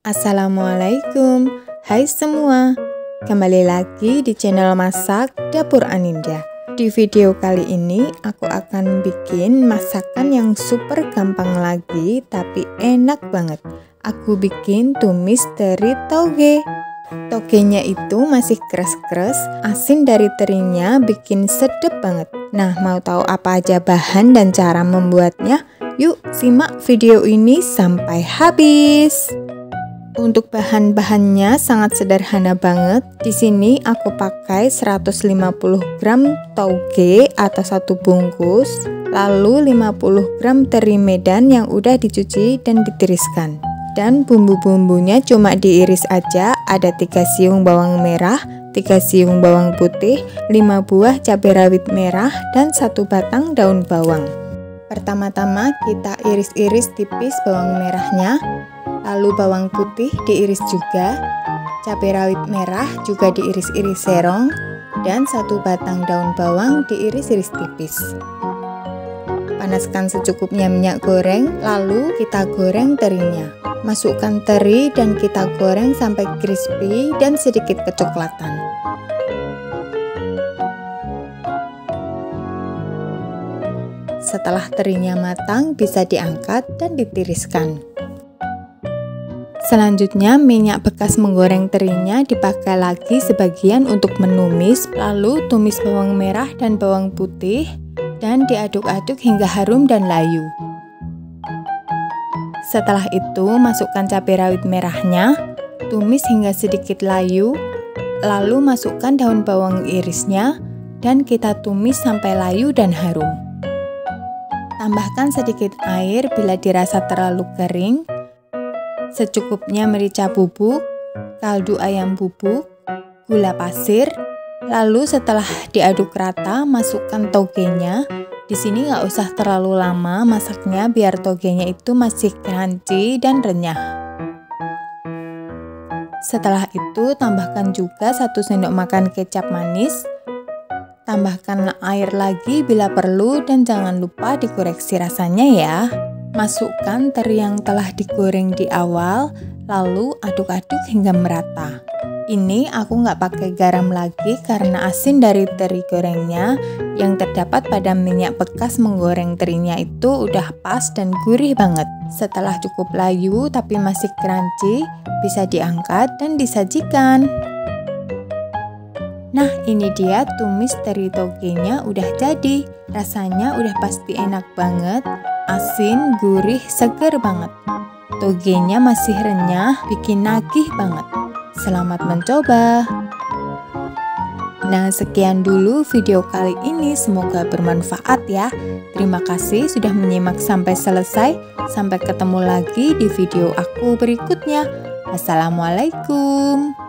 Assalamualaikum, hai semua. Kembali lagi di channel Masak Dapur Aninda. Di video kali ini aku akan bikin masakan yang super gampang lagi tapi enak banget. Aku bikin tumis teri toge. Togenya itu masih keras-keras, asin dari terinya bikin sedap banget. Nah, mau tahu apa aja bahan dan cara membuatnya? Yuk simak video ini sampai habis. Untuk bahan-bahannya sangat sederhana banget. Di sini aku pakai 150 gram toge atau satu bungkus, lalu 50 gram teri medan yang udah dicuci dan ditiriskan. Dan bumbu-bumbunya cuma diiris aja, ada 3 siung bawang merah, 3 siung bawang putih, 5 buah cabai rawit merah, dan 1 batang daun bawang. Pertama-tama kita iris-iris tipis bawang merahnya, lalu bawang putih diiris juga, cabai rawit merah juga diiris-iris serong, dan 1 batang daun bawang diiris-iris tipis. Panaskan secukupnya minyak goreng, lalu kita goreng terinya. Masukkan teri dan kita goreng sampai crispy dan sedikit kecoklatan. Setelah terinya matang, bisa diangkat dan ditiriskan. Selanjutnya, minyak bekas menggoreng terinya dipakai lagi sebagian untuk menumis, lalu tumis bawang merah dan bawang putih, dan diaduk-aduk hingga harum dan layu. Setelah itu, masukkan cabai rawit merahnya, tumis hingga sedikit layu, lalu masukkan daun bawang irisnya, dan kita tumis sampai layu dan harum. Tambahkan sedikit air bila dirasa terlalu kering, secukupnya merica bubuk, kaldu ayam bubuk, gula pasir, lalu setelah diaduk rata, masukkan togenya. Di sini nggak usah terlalu lama masaknya biar togenya itu masih crunchy dan renyah. Setelah itu, tambahkan juga 1 sendok makan kecap manis. Tambahkan air lagi bila perlu dan jangan lupa dikoreksi rasanya ya. Masukkan teri yang telah digoreng di awal, lalu aduk-aduk hingga merata. Ini aku nggak pakai garam lagi karena asin dari teri gorengnya yang terdapat pada minyak bekas menggoreng terinya itu udah pas dan gurih banget. Setelah cukup layu tapi masih crunchy, bisa diangkat dan disajikan. Nah, ini dia tumis teri togenya udah jadi. Rasanya udah pasti enak banget, asin, gurih, seger banget. Togenya masih renyah, bikin nagih banget. Selamat mencoba. Nah, sekian dulu video kali ini, semoga bermanfaat ya. Terima kasih sudah menyimak sampai selesai. Sampai ketemu lagi di video aku berikutnya. Assalamualaikum.